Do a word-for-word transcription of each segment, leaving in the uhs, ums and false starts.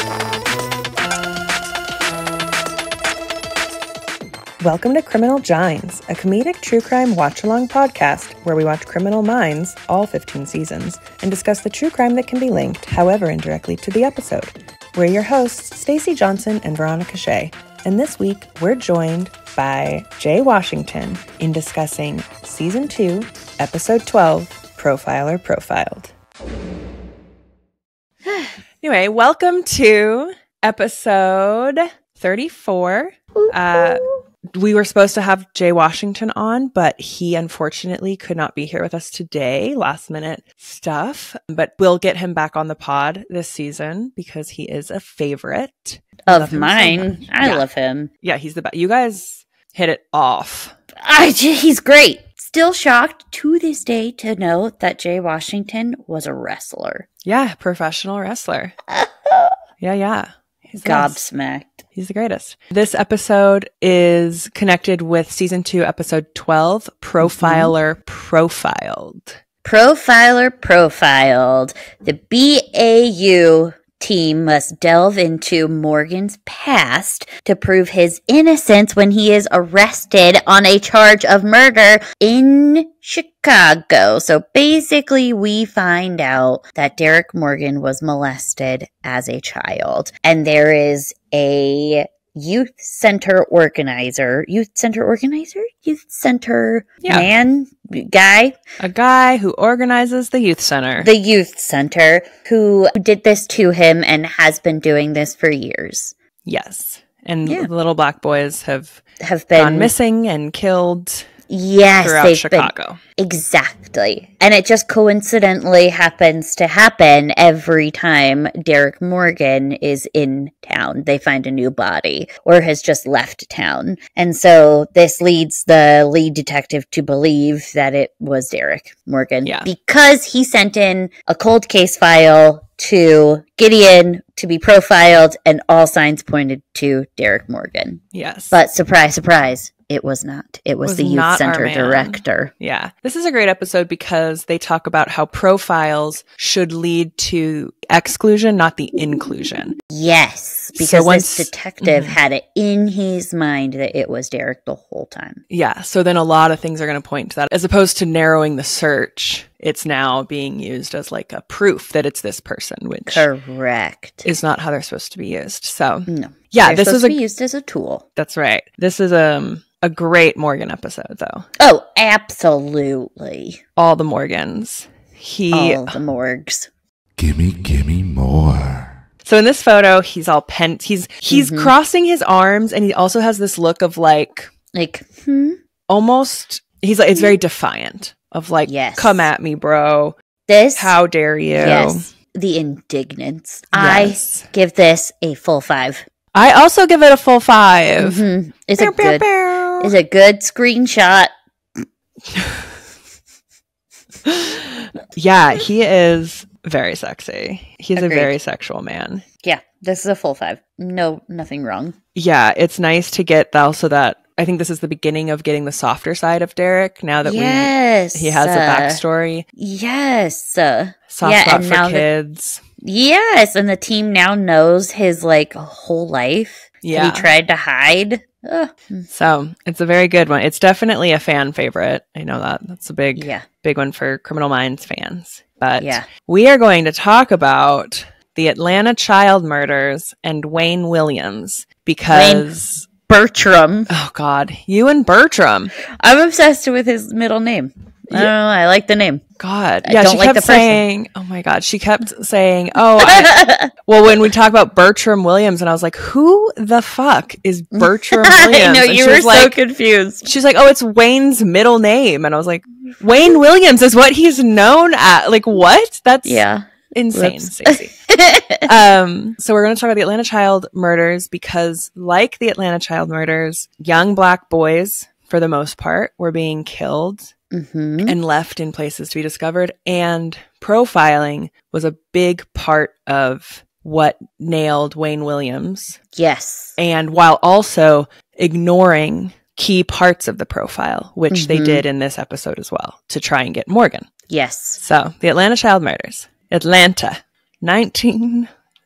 Welcome to Criminal Gines, a comedic true crime watch-along podcast where we watch Criminal Minds, all fifteen seasons, and discuss the true crime that can be linked, however indirectly, to the episode. We're your hosts, Stacey Johnson and Veronica Shea, and this week we're joined by Jay Washington in discussing Season two, Episode twelve, Profiler Profiled. Anyway, welcome to Episode thirty-four. Uh... We were supposed to have Jay Washington on, but he unfortunately could not be here with us today. Last minute stuff. But we'll get him back on the pod this season because he is a favorite. Of mine. So I yeah. love him. Yeah, he's the best. You guys hit it off. I, he's great. Still shocked to this day to know that Jay Washington was a wrestler. Yeah, professional wrestler. yeah, yeah. He's gobsmacked. He's the greatest. This episode is connected with season two, episode twelve, Profiler mm-hmm. Profiled. Profiler Profiled. The B A U team must delve into Morgan's past to prove his innocence when he is arrested on a charge of murder in Chicago. So basically, we find out that Derek Morgan was molested as a child. And there is a youth center organizer, youth center organizer, youth center yeah. man, guy. A guy who organizes the youth center. The youth center who did this to him and has been doing this for years. Yes. And yeah. the little black boys have, have been gone missing and killed yes, throughout Chicago. Been, exactly. And it just coincidentally happens to happen every time Derek Morgan is in town. They find a new body or has just left town. And so this leads the lead detective to believe that it was Derek Morgan yeah. because he sent in a cold case file to Gideon to be profiled and all signs pointed to Derek Morgan. Yes. But surprise, surprise. It was not. It was, was the youth center director. Yeah. This is a great episode because they talk about how profiles should lead to exclusion, not the inclusion. Yes. Because so once, this detective mm-hmm. had it in his mind that it was Derek the whole time. Yeah. So then a lot of things are going to point to that. As opposed to narrowing the search, it's now being used as like a proof that it's this person, which correct is not how they're supposed to be used. So no. Yeah, they're this is supposed a, to be used as a tool. That's right. This is um a great Morgan episode, though. Oh, absolutely. All the Morgans. He all the morgues. Gimme, gimme more. So in this photo, he's all pent. He's he's mm-hmm. crossing his arms, and he also has this look of like, like hmm? almost. He's like it's very defiant of like, yes. Come at me, bro. This, how dare you? Yes, the indignance. Yes. I give this a full five. I also give it a full five. Mm-hmm. It's bow, a good. Bow, bow. It's a good screenshot. Yeah, he is very sexy. He's Agreed. A very sexual man. Yeah, this is a full five. No, nothing wrong. Yeah, it's nice to get also that. I think this is the beginning of getting the softer side of Derek. Now that yes, we he has uh, a backstory. Yes, uh, soft yeah, spot and for now kids. The, yes, and the team now knows his like whole life. Yeah, that he tried to hide. Ugh. So it's a very good one. It's definitely a fan favorite. I know that. That's a big, yeah. big one for Criminal Minds fans. But yeah. we are going to talk about the Atlanta child murders and Wayne Williams because Wayne Bertram. Oh God, you and Bertram. I'm obsessed with his middle name. I don't know. I like the name. God. I yeah, don't she like kept the saying, oh my God, she kept saying, oh, I, well, when we talk about Bertram Williams, and I was like, who the fuck is Bertram Williams? I know, and you she were was so like, confused. She's like, oh, it's Wayne's middle name. And I was like, Wayne Williams is what he's known at. Like, what? That's yeah. insane, Stacey. um, so we're going to talk about the Atlanta child murders because, like the Atlanta child murders, young black boys, for the most part, were being killed. Mm-hmm. And left in places to be discovered. And profiling was a big part of what nailed Wayne Williams. Yes. And while also ignoring key parts of the profile, which mm-hmm. they did in this episode as well, to try and get Morgan. Yes. So, the Atlanta child murders. Atlanta, nineteen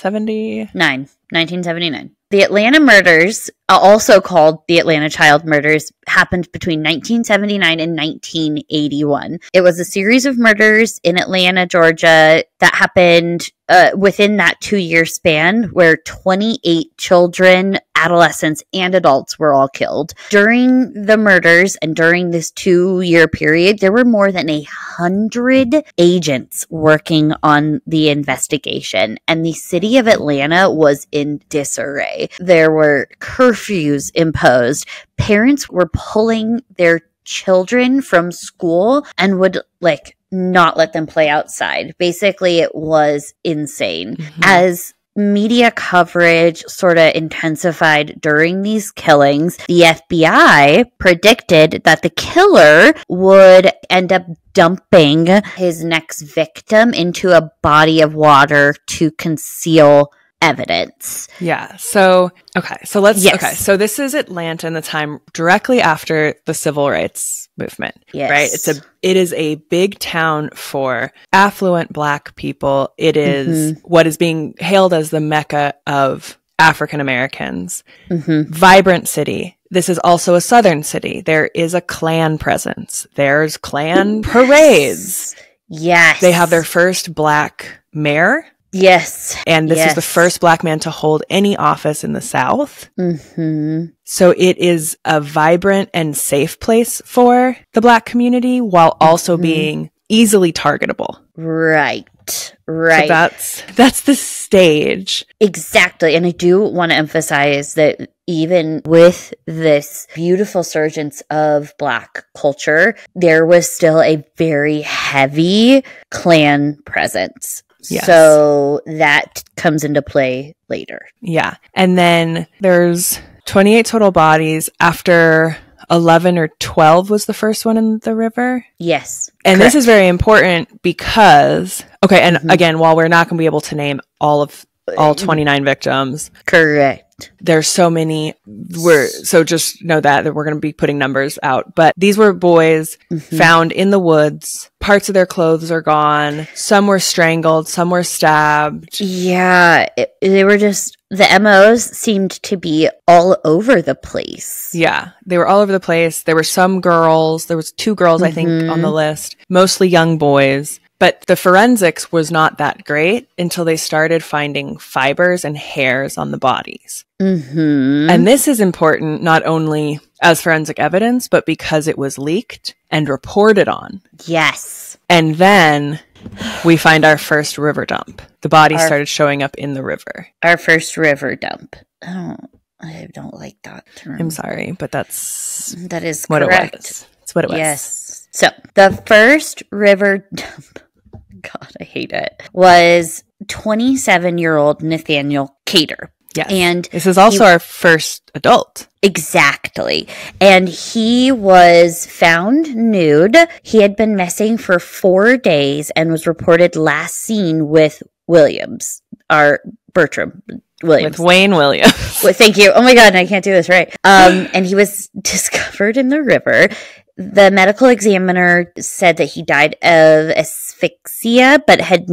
seventy? Nine. nineteen seventy-nine. The Atlanta murders, also called the Atlanta child murders, happened between nineteen seventy-nine and nineteen eighty-one. It was a series of murders in Atlanta, Georgia, that happened uh, within that two-year span, where twenty-eight children, adolescents, and adults were all killed. During the murders and during this two-year period, there were more than a hundred agents working on the investigation, and the city of Atlanta was in disarray. There were curfews imposed. Parents were pulling their children from school and would like not let them play outside. Basically, it was insane. Mm-hmm. As media coverage sort of intensified during these killings, the F B I predicted that the killer would end up dumping his next victim into a body of water to conceal evidence. Yeah. So, okay. So let's, yes. okay. So this is Atlanta in the time directly after the civil rights movement, yes. right? It's a, it is a big town for affluent Black people. It is mm-hmm. what is being hailed as the Mecca of African Americans. Mm-hmm. Vibrant city. This is also a Southern city. There is a Klan presence. There's Klan parades. Yes. They have their first Black mayor. Yes. And this yes. is the first Black man to hold any office in the South. Mm-hmm. So it is a vibrant and safe place for the Black community while also mm-hmm. being easily targetable. Right. Right. So that's, that's the stage. Exactly. And I do want to emphasize that even with this beautiful surgence of Black culture, there was still a very heavy Klan presence. Yes. So that comes into play later. Yeah. And then there's twenty-eight total bodies after eleven or twelve was the first one in the river. Yes. And correct. This is very important because, okay, and mm-hmm. again, while we're not going to be able to name all of all twenty-nine victims. Correct. There's so many, we're, so just know that, that we're going to be putting numbers out. But these were boys mm-hmm. found in the woods. Parts of their clothes are gone. Some were strangled. Some were stabbed. Yeah. It, they were just, the M Os seemed to be all over the place. Yeah. They were all over the place. There were some girls. There was two girls, mm-hmm. I think, on the list. Mostly young boys. But the forensics was not that great until they started finding fibers and hairs on the bodies. Mm-hmm. And this is important not only as forensic evidence, but because it was leaked and reported on. Yes. And then we find our first river dump. The bodies our, started showing up in the river. Our first river dump. Oh, I don't like that term. I'm sorry, but that's that is what correct. It was. It's what it was. Yes. So the first river dump, God, I hate it, was twenty-seven-year-old Nathaniel Cater. Yes. And this is also he, our first adult. Exactly. And he was found nude. He had been missing for four days and was reported last seen with Williams, our Bertram Williams. With Wayne Williams. Well, thank you. Oh my God, I can't do this right. Um, and he was discovered in the river. The medical examiner said that he died of asphyxia, but had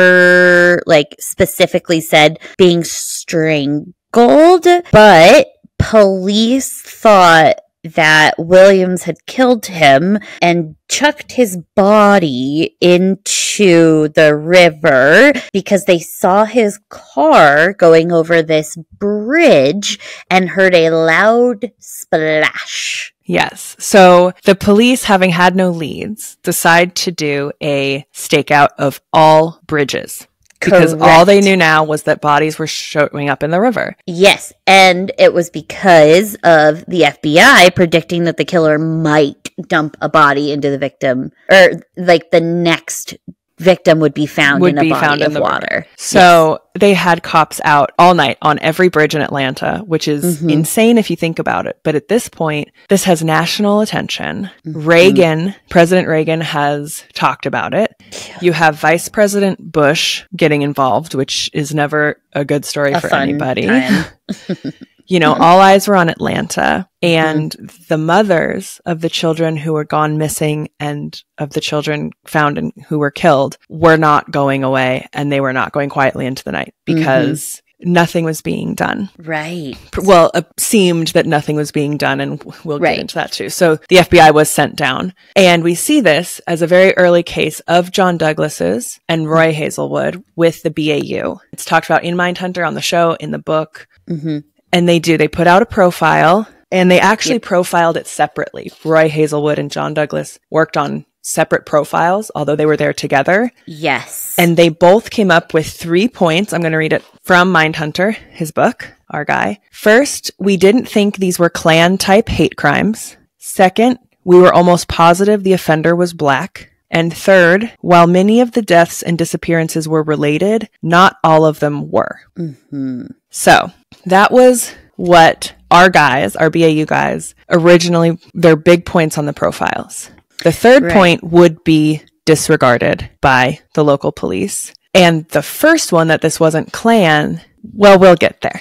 never, like, specifically said being strangled. But police thought that Williams had killed him and chucked his body into the river because they saw his car going over this bridge and heard a loud splash. Yes. So the police, having had no leads, decide to do a stakeout of all bridges. Because Correct. all they knew now was that bodies were showing up in the river. Yes, and it was because of the F B I predicting that the killer might dump a body into the victim, or like the next victim would be found would in a be body found of in the water. River. So yes. They had cops out all night on every bridge in Atlanta, which is mm-hmm. insane if you think about it. But at this point, this has national attention. Mm-hmm. Reagan, President Reagan has talked about it. Yeah. You have Vice President Bush getting involved, which is never a good story a for fun anybody. you know, all eyes were on Atlanta, and mm-hmm. the mothers of the children who were gone missing and of the children found and who were killed were not going away, and they were not going quietly into the night because mm-hmm. nothing was being done. Right. Well, it seemed that nothing was being done, and we'll right. get into that too. So the F B I was sent down, and we see this as a very early case of John Douglas's and Roy Hazelwood with the B A U. It's talked about in Mindhunter, on the show, in the book. Mm-hmm. And they do. They put out a profile, and they actually yep. profiled it separately. Roy Hazelwood and John Douglas worked on separate profiles, although they were there together. Yes. And they both came up with three points. I'm going to read it from Mindhunter, his book, our guy. First, we didn't think these were Klan-type hate crimes. Second, we were almost positive the offender was black. And third, while many of the deaths and disappearances were related, not all of them were. Mm-hmm. So that was what our guys, our B A U guys, originally, their big points on the profiles. The third right. point would be disregarded by the local police. And the first one, that this wasn't Klan, well, we'll get there.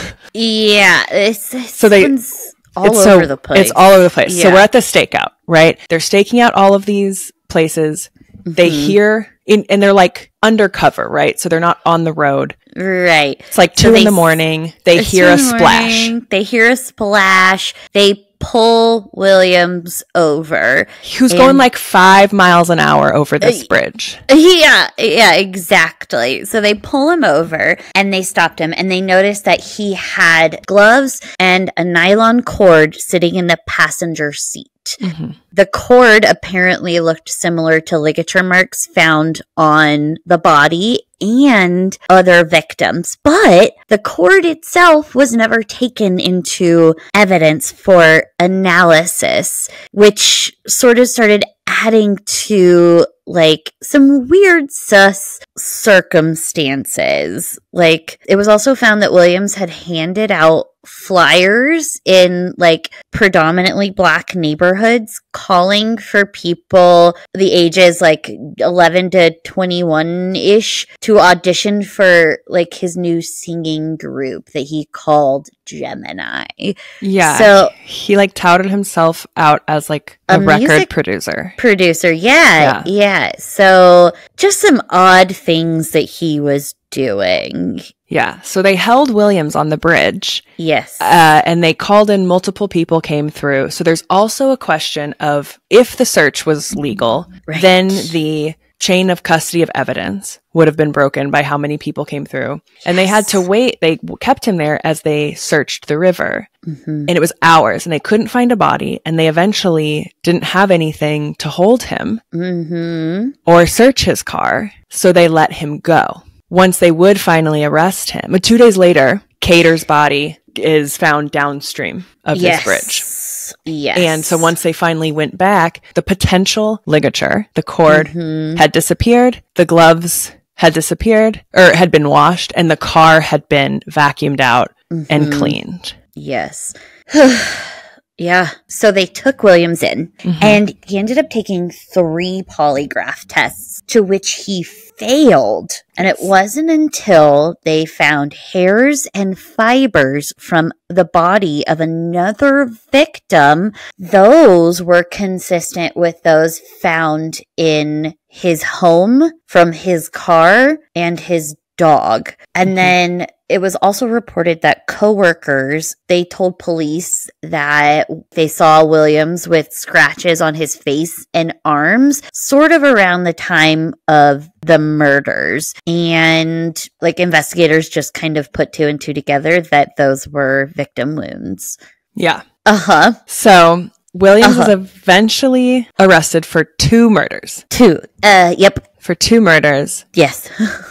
Yeah. It's, it's so they, all it's over so, the place. It's all over the place. Yeah. So we're at the stakeout, right? They're staking out all of these places. Mm-hmm. They hear, in, and they're like undercover, right? So they're not on the road. Right. It's like two so in they, the morning. They hear a splash. Morning, they hear a splash. They pull Williams over. Who's going like five miles an hour over this uh, bridge. Yeah, yeah, exactly. So they pull him over and they stopped him, and they noticed that he had gloves and a nylon cord sitting in the passenger seat. Mm-hmm. The cord apparently looked similar to ligature marks found on the body and other victims, but the cord itself was never taken into evidence for analysis, which sort of started adding to like some weird sus circumstances. Like, it was also found that Williams had handed out flyers in like predominantly black neighborhoods calling for people the ages like eleven to twenty-one ish to audition for like his new singing group that he called Gemini. Yeah. So he like touted himself out as like a, a record producer. Producer. Yeah, yeah. Yeah. So just some odd things that he was doing. Yeah. So they held Williams on the bridge. Yes. Uh, and they called in, multiple people came through. So there's also a question of if the search was legal, right. then the chain of custody of evidence would have been broken by how many people came through. Yes. And they had to wait. They kept him there as they searched the river. Mm-hmm. And it was hours, and they couldn't find a body. And they eventually didn't have anything to hold him mm-hmm. or search his car. So they let him go. Once they would finally arrest him, but two days later, Cater's body is found downstream of yes. this bridge. Yes. And so once they finally went back, the potential ligature, the cord, mm-hmm. had disappeared, the gloves had disappeared, or had been washed, and the car had been vacuumed out mm-hmm. and cleaned. Yes. Yeah. So they took Williams in, mm-hmm. and he ended up taking three polygraph tests, to which he failed. And it wasn't until they found hairs and fibers from the body of another victim, those were consistent with those found in his home, from his car, and his dog. And mm-hmm. then it was also reported that coworkers, they told police that they saw Williams with scratches on his face and arms sort of around the time of the murders. And like, investigators just kind of put two and two together that those were victim wounds. Yeah. Uh-huh. So Williams uh-huh. was eventually arrested for two murders. Two. Uh, yep. For two murders. Yes.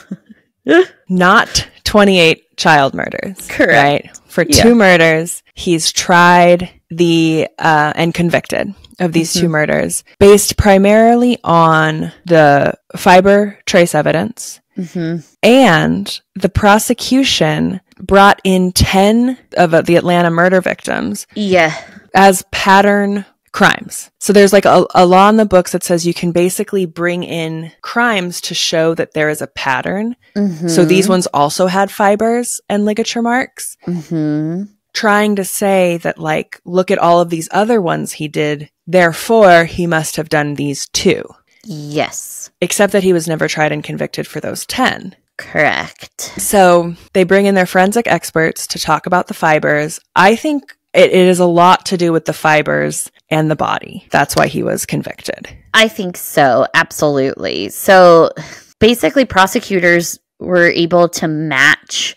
Not twenty-eight child murders. Correct. Right? For yeah. two murders, he's tried the uh, and convicted of these mm-hmm. two murders based primarily on the fiber trace evidence. Mm-hmm. And the prosecution brought in ten of uh, the Atlanta murder victims yeah. as pattern crimes. So there's like a, a law in the books that says you can basically bring in crimes to show that there is a pattern. Mm-hmm. So these ones also had fibers and ligature marks. Mm-hmm. trying to say that, like, look at all of these other ones he did, therefore he must have done these too. Yes. Except that he was never tried and convicted for those ten. Correct. So they bring in their forensic experts to talk about the fibers. I think it, it is a lot to do with the fibers and the body. That's why he was convicted. I think so. Absolutely. So basically, prosecutors were able to match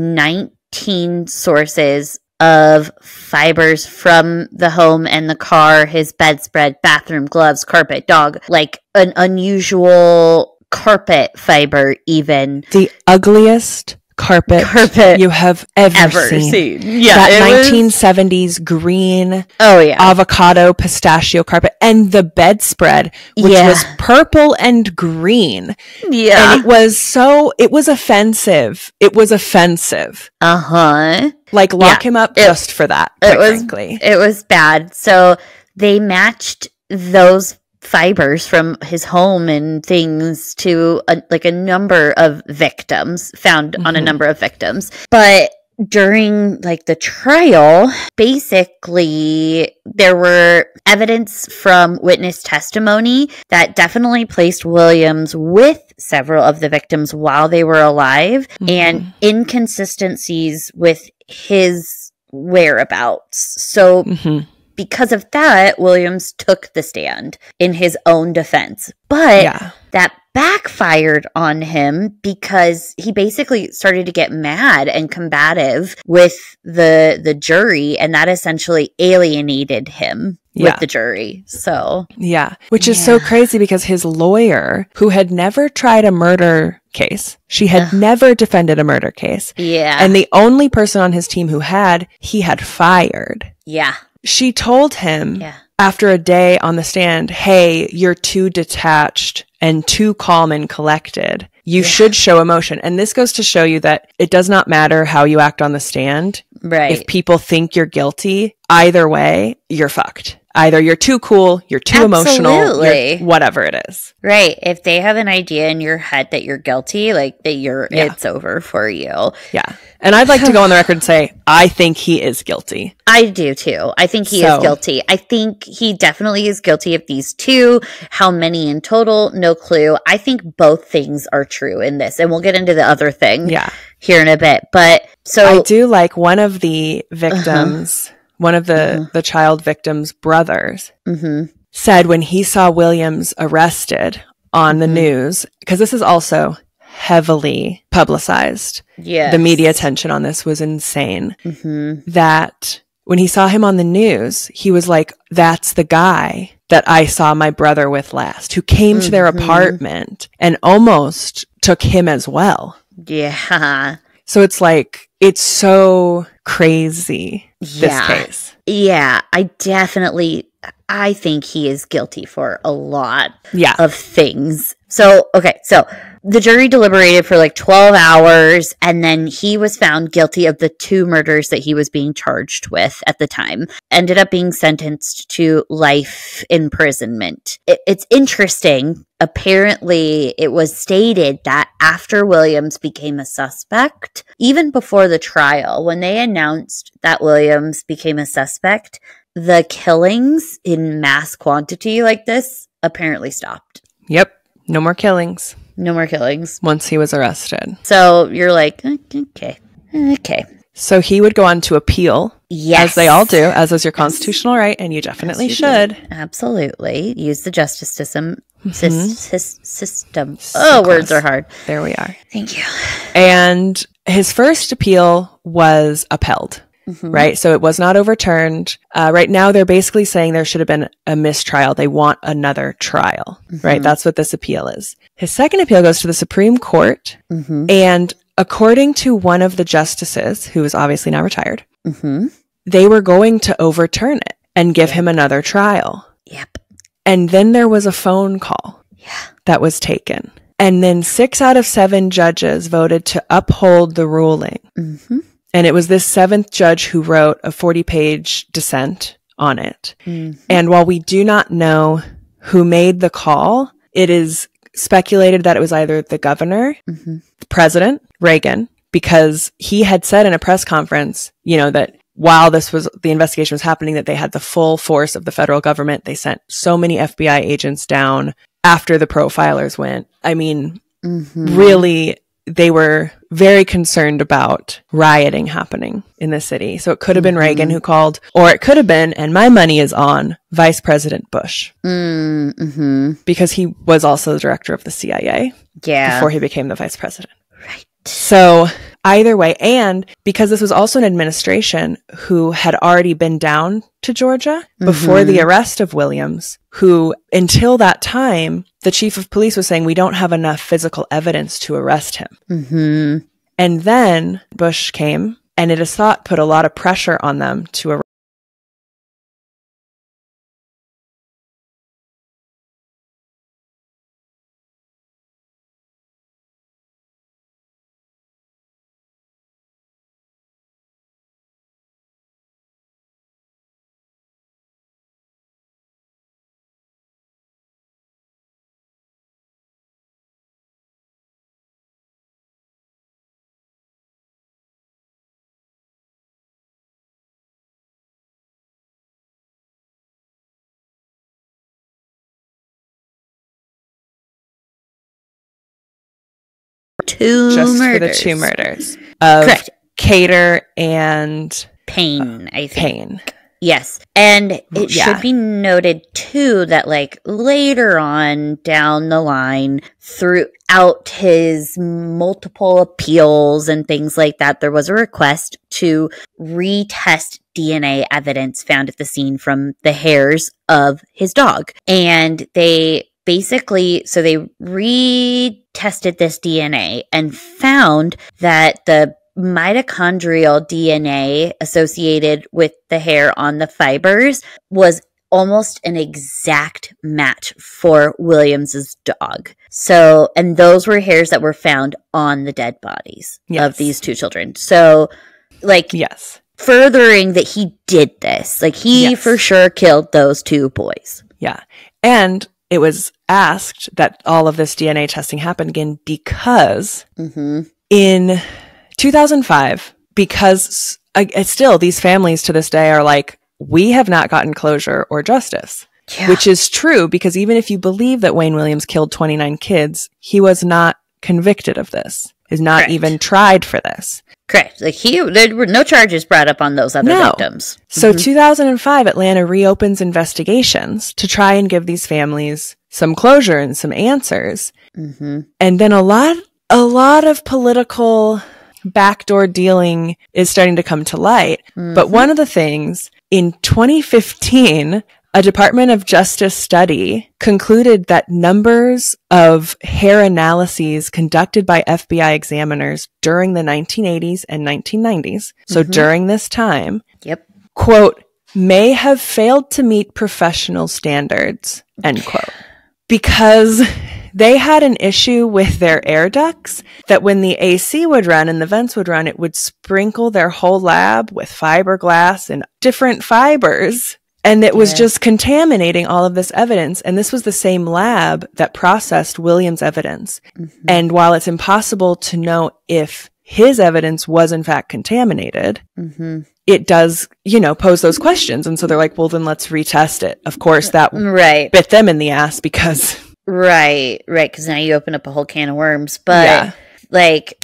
nineteen sources of fibers from the home and the car, his bedspread, bathroom, gloves, carpet, dog, like an unusual carpet fiber even. The ugliest carpet, carpet you have ever, ever seen. seen. Yeah, that it nineteen seventies was... green oh, yeah. avocado pistachio carpet, and the bedspread, which yeah. was purple and green. Yeah. And it was so, it was offensive. It was offensive. Uh-huh. Like, lock yeah. him up it, just for that, quite it was, frankly. It was bad. So they matched those fibers from his home and things to a, like a number of victims found mm-hmm. on a number of victims. But during like the trial, basically there were evidence from witness testimony that definitely placed Williams with several of the victims while they were alive mm-hmm. and inconsistencies with his whereabouts. So mm-hmm. because of that, Williams took the stand in his own defense. But yeah. that backfired on him because he basically started to get mad and combative with the the jury, and that essentially alienated him yeah. with the jury. So yeah, which is yeah. so crazy because his lawyer, who had never tried a murder case, she had Ugh. never defended a murder case. Yeah. And the only person on his team who had, he had fired. Yeah. She told him yeah. after a day on the stand, hey, you're too detached and too calm and collected. You yeah. should show emotion. And this goes to show you that it does not matter how you act on the stand. Right. If people think you're guilty, either way, you're fucked. Either you're too cool, you're too Absolutely. emotional, you're whatever it is. Right. If they have an idea in your head that you're guilty, like that you're, yeah. it's over for you. Yeah. And I'd like to go on the record and say, I think he is guilty. I do too. I think he so. is guilty. I think he definitely is guilty of these two. How many in total? No clue. I think both things are true in this. And we'll get into the other thing yeah. here in a bit. But so I do like one of the victims, uh-huh. one of the, uh-huh. the child victim's brothers mm-hmm. said when he saw Williams arrested on the mm-hmm. news, because this is also heavily publicized. Yes. The media attention on this was insane. Mm-hmm. That when he saw him on the news, he was like, that's the guy that I saw my brother with last, who came mm-hmm. to their apartment and almost took him as well. Yeah. So it's like, it's so crazy, yeah. this case. Yeah, I definitely, I think he is guilty for a lot yeah. of things. So, okay, so the jury deliberated for like twelve hours, and then he was found guilty of the two murders that he was being charged with at the time. Ended up being sentenced to life imprisonment. It, it's interesting. Apparently, it was stated that after Williams became a suspect, even before the trial, when they announced that Williams became a suspect, the killings in mass quantity like this apparently stopped. Yep. No more killings. No more killings. Once he was arrested. So you're like, okay, okay. So he would go on to appeal. Yes. As they all do, as is your constitutional right, and you definitely yes, you should. Do. Absolutely. Use the justice system. Mm-hmm. Sys- sys- system. So oh, close. Words are hard. There we are. Thank you. And his first appeal was upheld. Mm-hmm. Right? So it was not overturned. Uh, right now, they're basically saying there should have been a mistrial. They want another trial, mm-hmm. right? That's what this appeal is. His second appeal goes to the Supreme Court. Mm-hmm. And according to one of the justices, who is obviously now retired, mm-hmm. they were going to overturn it and give him another trial. Yep. And then there was a phone call yeah. that was taken. And then six out of seven judges voted to uphold the ruling. Mm-hmm. And it was this seventh judge who wrote a forty-page dissent on it. Mm-hmm. And while we do not know who made the call, it is speculated that it was either the governor, mm-hmm. the president, Reagan, because he had said in a press conference, you know, that while this was, the investigation was happening, that they had the full force of the federal government. They sent so many F B I agents down after the profilers went. I mean, mm-hmm. really, they were very concerned about rioting happening in the city. So it could have been mm-hmm. Reagan who called, or it could have been, and my money is on, Vice President Bush. Mm-hmm. Because he was also the director of the C I A yeah. before he became the vice president. Right. So either way, and because this was also an administration who had already been down to Georgia mm-hmm. before the arrest of Williams, who until that time, the chief of police was saying, we don't have enough physical evidence to arrest him. Mm-hmm. And then Bush came, and it is thought put a lot of pressure on them to arrest. Two just murders. for the two murders of Correct. Cater and Payne, I think. Payne. Yes. And it Yeah. should be noted, too, that, like, later on down the line, throughout his multiple appeals and things like that, there was a request to retest D N A evidence found at the scene from the hairs of his dog. And they basically, so they retested this D N A and found that the mitochondrial D N A associated with the hair on the fibers was almost an exact match for Williams's dog. So, and those were hairs that were found on the dead bodies yes. of these two children. So, like, yes, furthering that he did this. Like, he yes. for sure killed those two boys. Yeah. And it was asked that all of this D N A testing happened again because mm-hmm. in two thousand five, because uh, still these families to this day are like, we have not gotten closure or justice, yeah. which is true because even if you believe that Wayne Williams killed twenty-nine kids, he was not convicted of this, is not Correct. even tried for this. Correct. Like he, there were no charges brought up on those other No. victims. So mm-hmm. two thousand five, Atlanta reopens investigations to try and give these families some closure and some answers. Mm-hmm. And then a lot, a lot of political backdoor dealing is starting to come to light. Mm-hmm. But one of the things in twenty fifteen, a Department of Justice study concluded that numbers of hair analyses conducted by F B I examiners during the nineteen eighties and nineteen nineties, so mm-hmm. during this time, yep. quote, may have failed to meet professional standards, end quote. Because they had an issue with their air ducts that when the A C would run and the vents would run, it would sprinkle their whole lab with fiberglass and different fibers. And it was yeah. just contaminating all of this evidence. And this was the same lab that processed Williams' evidence. Mm-hmm. And while it's impossible to know if his evidence was in fact contaminated, mm-hmm. it does, you know, pose those questions. And so they're like, well, then let's retest it. Of course, that right. bit them in the ass because... Right, right, because now you open up a whole can of worms. But, yeah. like...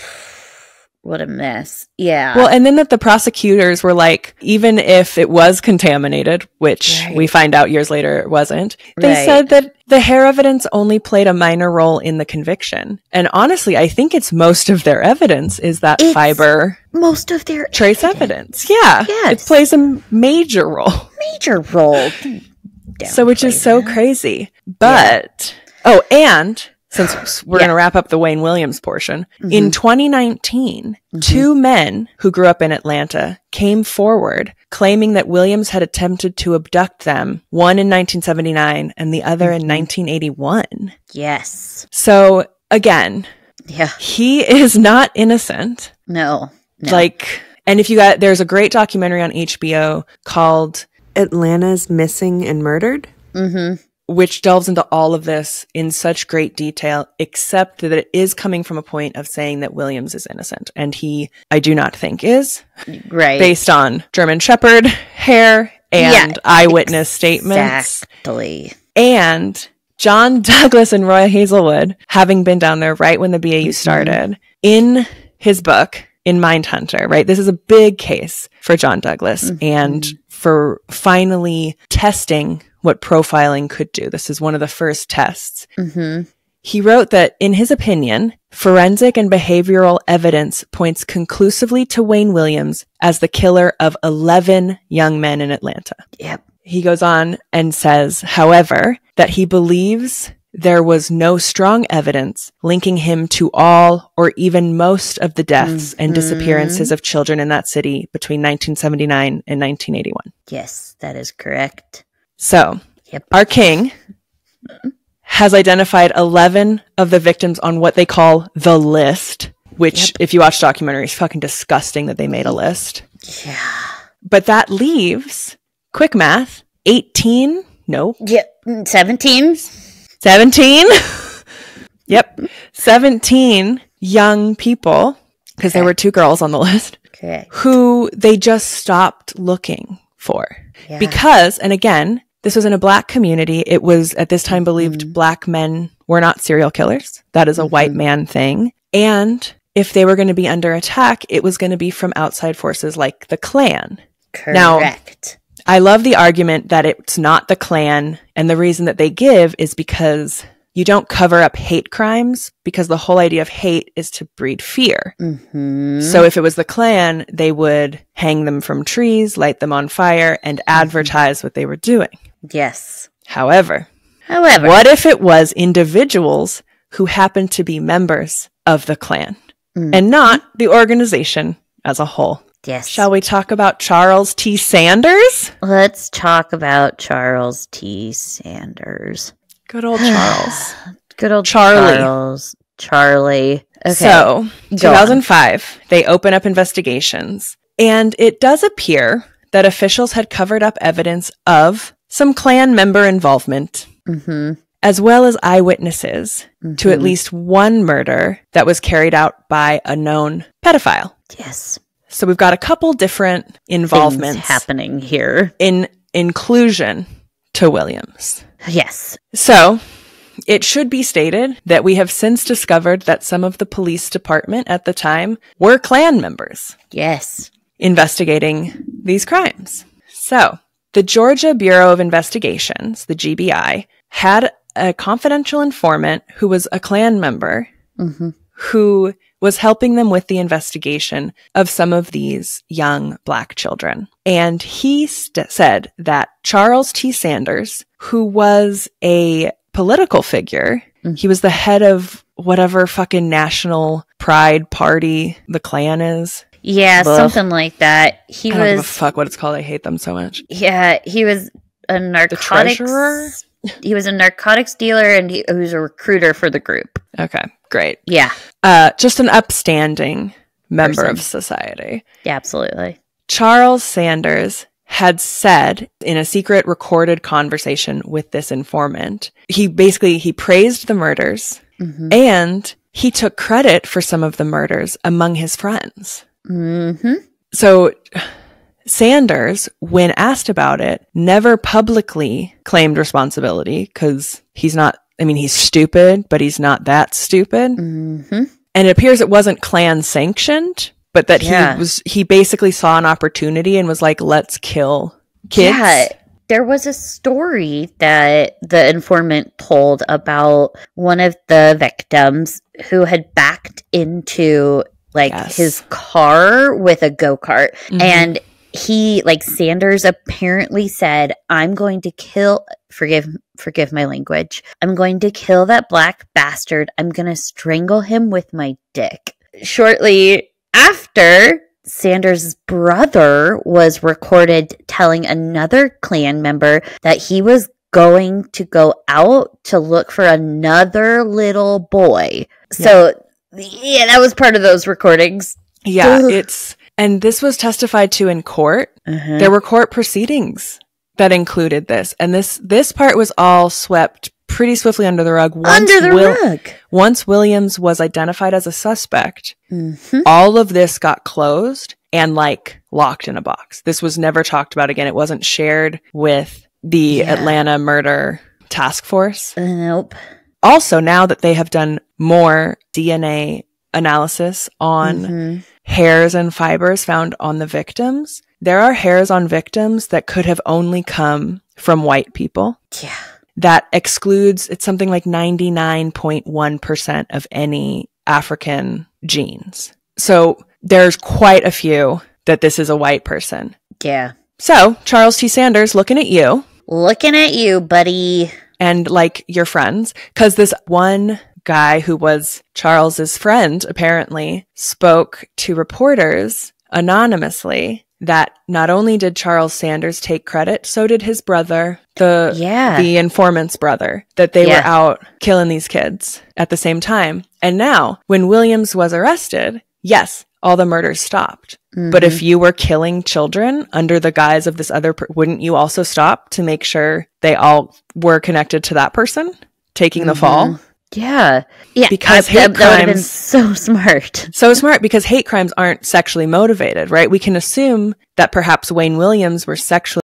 What a mess. Yeah. Well, and then that the prosecutors were like, even if it was contaminated, which right. we find out years later it wasn't, they right. said that the hair evidence only played a minor role in the conviction. And honestly, I think it's most of their evidence is that it's fiber. Most of their trace evidence. evidence. Yeah. Yes. It plays a major role. Major role. So, which is so crazy. But, yeah. oh, and... Since we're yeah. going to wrap up the Wayne Williams portion, mm-hmm. in twenty nineteen, mm-hmm. two men who grew up in Atlanta came forward claiming that Williams had attempted to abduct them, one in nineteen seventy-nine and the other mm-hmm. in nineteen eighty-one. Yes. So again, yeah, he is not innocent. No, no. Like, and if you got, there's a great documentary on H B O called Atlanta's Missing and Murdered. Mm-hmm. which delves into all of this in such great detail, except that it is coming from a point of saying that Williams is innocent. And he, I do not think is. Right. Based on German Shepherd hair and yeah, eyewitness exactly. statements. Exactly. And John Douglas and Roy Hazelwood, having been down there right when the B A U started, mm-hmm. in his book, in Mindhunter, right? This is a big case for John Douglas mm-hmm. and for finally testing what profiling could do. This is one of the first tests. Mm-hmm. He wrote that, in his opinion, forensic and behavioral evidence points conclusively to Wayne Williams as the killer of eleven young men in Atlanta. Yep. He goes on and says, however, that he believes there was no strong evidence linking him to all or even most of the deaths mm-hmm. and disappearances of children in that city between nineteen seventy-nine and nineteen eighty-one. Yes, that is correct. So, yep. our king has identified eleven of the victims on what they call the list, which, yep. if you watch documentaries, is fucking disgusting that they made a list. Yeah. But that leaves, quick math, eighteen, no. Yep, seventeen. seventeen? Yep. seventeen young people, because okay. there were two girls on the list, okay. who they just stopped looking for. Yeah. Because, and again, this was in a black community. It was, at this time, believed mm-hmm. black men were not serial killers. That is a mm-hmm. white man thing. And if they were going to be under attack, it was going to be from outside forces like the Klan. Correct. Now, I love the argument that it's not the Klan. And the reason that they give is because you don't cover up hate crimes, because the whole idea of hate is to breed fear. Mm-hmm. So if it was the Klan, they would hang them from trees, light them on fire, and advertise what they were doing. Yes. However, However, what if it was individuals who happened to be members of the Klan mm. and not the organization as a whole? Yes. Shall we talk about Charles T. Sanders? Let's talk about Charles T. Sanders. Good old Charles. Good old Charlie. Charles. Charlie. Okay. So, two thousand five, they open up investigations. And it does appear that officials had covered up evidence of some Klan member involvement, mm-hmm. as well as eyewitnesses mm-hmm. to at least one murder that was carried out by a known pedophile. Yes. So we've got a couple different involvements Things happening here in inclusion to Williams. Yes. So it should be stated that we have since discovered that some of the police department at the time were Klan members. Yes. Investigating these crimes. So the Georgia Bureau of Investigations, the G B I, had a confidential informant who was a Klan member mm-hmm. who was helping them with the investigation of some of these young black children. And he st- said that Charles T. Sanders, who was a political figure, mm-hmm. he was the head of whatever fucking national pride party the Klan is. Yeah, Ugh. something like that. He I was don't give a fuck what it's called. I hate them so much. Yeah, he was a narcotics. The treasurer? He was a narcotics dealer, and he, he was a recruiter for the group. Okay, great. Yeah. Uh, just an upstanding member Person. of society. Yeah, absolutely. Charles Sanders had said in a secret recorded conversation with this informant, he basically, he praised the murders mm-hmm. and he took credit for some of the murders among his friends. Mm-hmm. So Sanders, when asked about it, never publicly claimed responsibility because he's not, I mean, he's stupid, but he's not that stupid. Mm-hmm. And it appears it wasn't Klan sanctioned, but that yeah. he was, he basically saw an opportunity and was like, let's kill kids. Yeah. There was a story that the informant told about one of the victims who had backed into like yes. his car with a go-kart. Mm-hmm. And he, like Sanders apparently said, I'm going to kill, forgive, forgive my language. I'm going to kill that black bastard. I'm going to strangle him with my dick. Shortly after, Sanders' brother was recorded telling another Klan member that he was going to go out to look for another little boy. So, yeah, yeah that was part of those recordings. Yeah, Ugh. it's, and this was testified to in court. Uh-huh. There were court proceedings that included this. And this this part was all swept pretty swiftly under the rug. Once under the Will- rug. Once Williams was identified as a suspect, Mm-hmm. all of this got closed and like locked in a box. This was never talked about again. It wasn't shared with the Yeah. Atlanta murder task force. Nope. Also, now that they have done more D N A analysis on Mm-hmm. hairs and fibers found on the victims, there are hairs on victims that could have only come from white people. Yeah. That excludes, it's something like ninety-nine point one percent of any African genes. So there's quite a few that this is a white person. Yeah. So Charles T. Sanders, looking at you Looking at you, buddy. and like your friends, because this one guy who was Charles's friend apparently spoke to reporters anonymously that not only did Charles Sanders take credit, so did his brother, the Yeah. the informant's brother, that they Yeah. were out killing these kids at the same time. And now, when Williams was arrested, yes, all the murders stopped. Mm-hmm. But if you were killing children under the guise of this other, per- wouldn't you also stop to make sure they all were connected to that person taking the fall? Yeah. Yeah. Because I- hate that, that would have been crimes- so smart. So smart, because hate crimes aren't sexually motivated, right? We can assume that perhaps Wayne Williams were sexually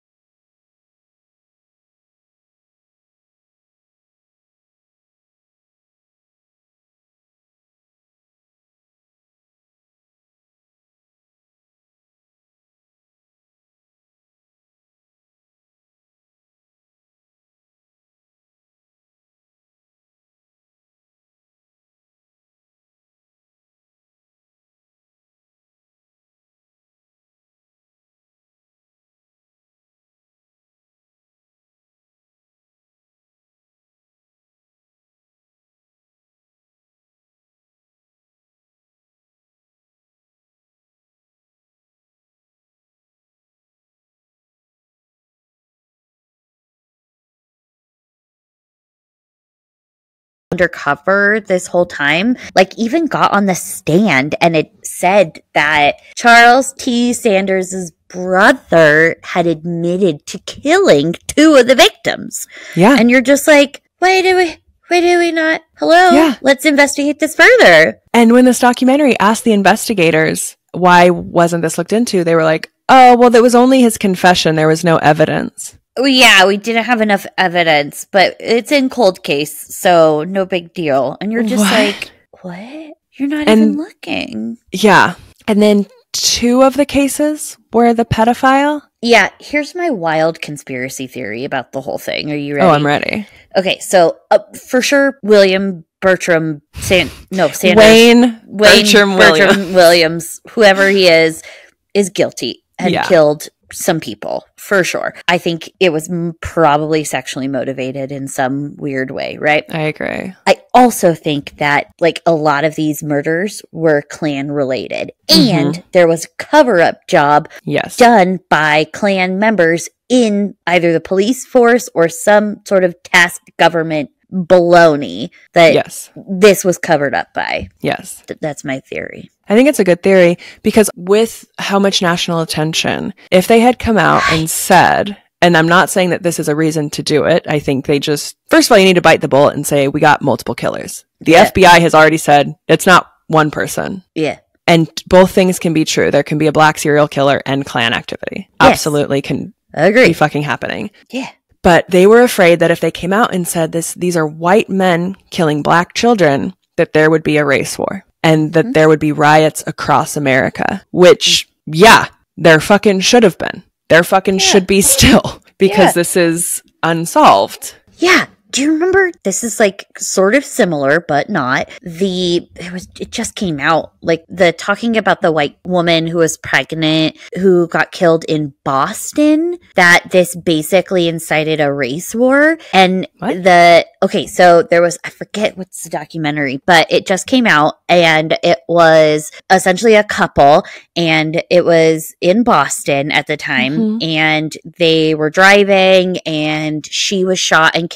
undercover this whole time, like even got on the stand and it said that Charles T. Sanders' brother had admitted to killing two of the victims. Yeah. And you're just like, why do we, why do we not? Hello? Yeah. Let's investigate this further. And when this documentary asked the investigators, why wasn't this looked into? They were like, oh, well, that was only his confession. There was no evidence. Well, yeah, we didn't have enough evidence, but it's in cold case, so no big deal. And you're just What? like, what? You're not And- even looking. Yeah. And then two of the cases were the pedophile. Yeah, here's my wild conspiracy theory about the whole thing. Are you ready? Oh, I'm ready. Okay, so uh, for sure, William Bertram, San- no, Sanders. Wayne, Wayne Bertram, Bertram Williams. Williams, whoever he is, is guilty and Yeah. killed some people, for sure. I think it was m- probably sexually motivated in some weird way, right? I agree. I also think that like a lot of these murders were Klan related, Mm-hmm. and there was a cover-up job Yes. done by Klan members in either the police force or some sort of tasked government baloney that Yes. this was covered up by. Yes. Th- that's my theory. I think it's a good theory because with how much national attention, if they had come out and said, and I'm not saying that this is a reason to do it. I think they just, first of all, you need to bite the bullet and say, we got multiple killers. The Yeah. F B I has already said it's not one person. Yeah. And both things can be true. There can be a black serial killer and Klan activity. Yes. Absolutely can I be agree. fucking happening. Yeah. But they were afraid that if they came out and said this, these are white men killing black children, that there would be a race war and that Mm-hmm. there would be riots across America, which, yeah, there fucking should have been. There fucking should be still because Yeah. this is unsolved. Yeah. Do you remember, this is like sort of similar, but not, the, it was, it just came out, like the talking about the white woman who was pregnant, who got killed in Boston, that this basically incited a race war. And What? the, okay, so there was, I forget what's the documentary, but it just came out and it was essentially a couple and it was in Boston at the time Mhm. and they were driving and she was shot and killed. She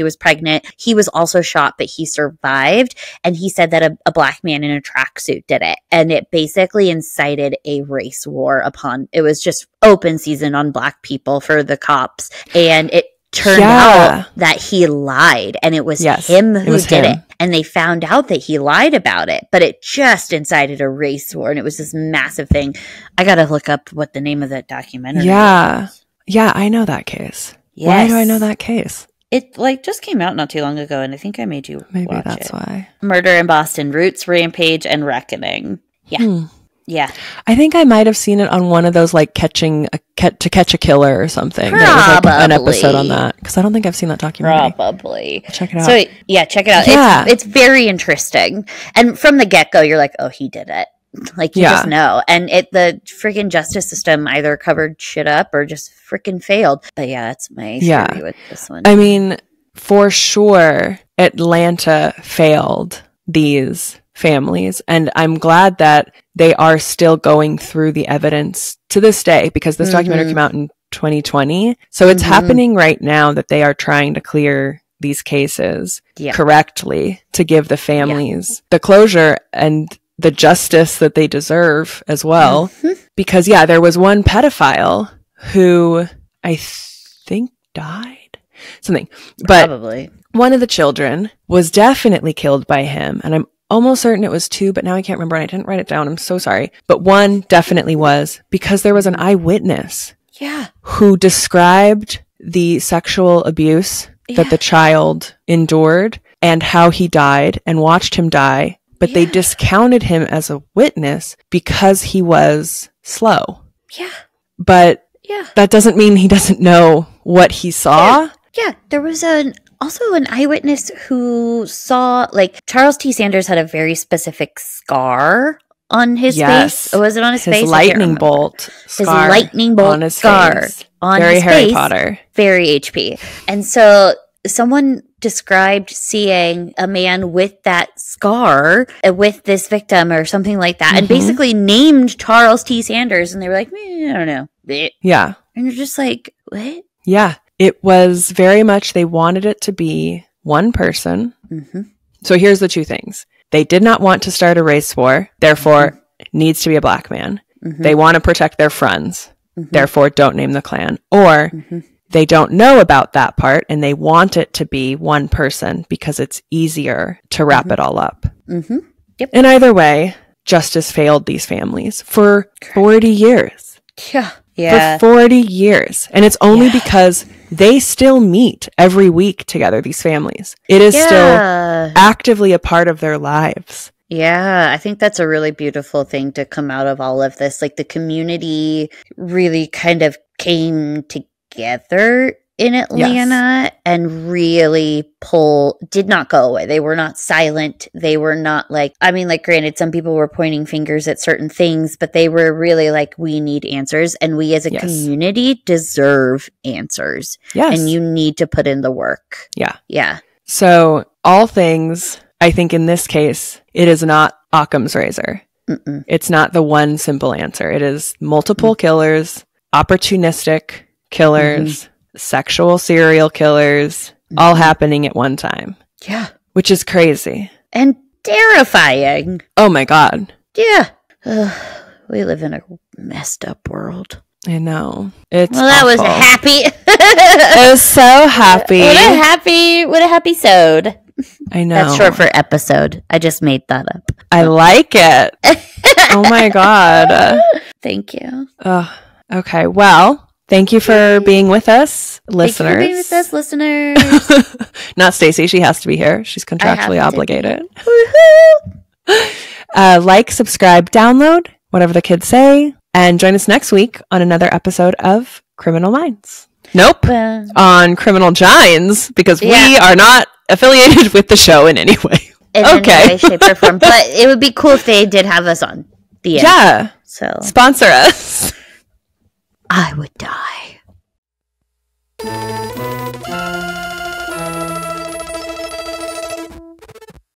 was pregnant. He was also shot, but he survived. And he said that a, a black man in a tracksuit did it. And it basically incited a race war upon, it was just open season on black people for the cops. And it turned Yeah. out that he lied, and it was Yes, him it who was did him. it. And they found out that he lied about it, but it just incited a race war, and it was this massive thing. I gotta look up what the name of that documentary Yeah. is. Yeah, I know that case. Yes. Why do I know that case? It like just came out not too long ago, and I think I made you Maybe watch that's it. why. Murder in Boston: Roots, Rampage, and Reckoning. Yeah, Hmm. yeah. I think I might have seen it on one of those like catching a cat to catch a killer or something. There was like an episode on Probably. that because I don't think I've seen that documentary. Probably. Check it out. So yeah, check it out. Yeah. It's, it's very interesting, and from the get go, you're like, oh, he did it. Like you Yeah. just know, and it the freaking justice system either covered shit up or just freaking failed. But yeah, that's my theory Yeah. with this one. I mean, for sure, Atlanta failed these families, and I'm glad that they are still going through the evidence to this day because this documentary Mhm. came out in twenty twenty. So it's Mhm. happening right now that they are trying to clear these cases Yeah. correctly to give the families the closure and the justice that they deserve as well. Mhm. Because, yeah, there was one pedophile who I think died. Something. But Probably. one of the children was definitely killed by him. And I'm almost certain it was two, but now I can't remember. And I didn't write it down. I'm so sorry. But one definitely was because there was an eyewitness Yeah. who described the sexual abuse Yeah. that the child endured and how he died and watched him die. But they Yeah. discounted him as a witness because he was slow. Yeah. But Yeah. that doesn't mean he doesn't know what he saw. Yeah. There was an also an eyewitness who saw like Charles T. Sanders had a very specific scar on his Yes. face. Or was it on his, His face? I can't lightning remember. bolt His scar lightning bolt on his scar face. on Very his Harry face. Potter. Very H P. And so someone described seeing a man with that scar uh, with this victim or something like that, and Mhm. basically named Charles T. Sanders, and they were like, eh, I don't know. Bleh. Yeah. And you're just like, what? Yeah. It was very much, they wanted it to be one person. Mm-hmm. So here's the two things. They did not want to start a race war, therefore it needs to be a black man. Mm-hmm. They want to protect their friends, Mhm. therefore don't name the Klan. Or Mhm. they don't know about that part and they want it to be one person because it's easier to wrap it all up. Mm-hmm. Yep. In either way, justice failed these families for forty years. Yeah. Yeah. For forty years. And it's only Yeah. because they still meet every week together, these families. It is still yeah. actively a part of their lives. Yeah, I think that's a really beautiful thing to come out of all of this. Like the community really kind of came together in Atlanta and really pull, did not go away. They were not silent. They were not like, I mean, like granted, some people were pointing fingers at certain things, but they were really like, we need answers. And we as a Yes. community deserve answers. Yes. And you need to put in the work. Yeah. Yeah. So all things, I think in this case, it is not Occam's razor. Mm-mm. It's not the one simple answer. It is multiple Mm-hmm. killers, opportunistic killers, mm-hmm. sexual serial killers, mm-hmm. all happening at one time. Yeah. Which is crazy. And terrifying. Oh my God. Yeah. Ugh, we live in a messed up world. I know. It's Well, that awful. was happy. It was so happy. What a happy, what a happy sode. I know. That's short for episode. I just made that up. I like it. Oh my God. Thank you. Oh, okay. Well, thank you for being with us, listeners. Thank you for being with us, listeners. Not Stacey. She has to be here. She's I have contractually to obligated. Woohoo! Uh, like, subscribe, download, whatever the kids say, and join us next week on another episode of Criminal Minds. Nope. Well, On Criminal Gines, because we Yeah. are not affiliated with the show in any way. in Okay. any way, shape, or form. But it would be cool if they did have us on the end. Yeah. So Sponsor us. I would die.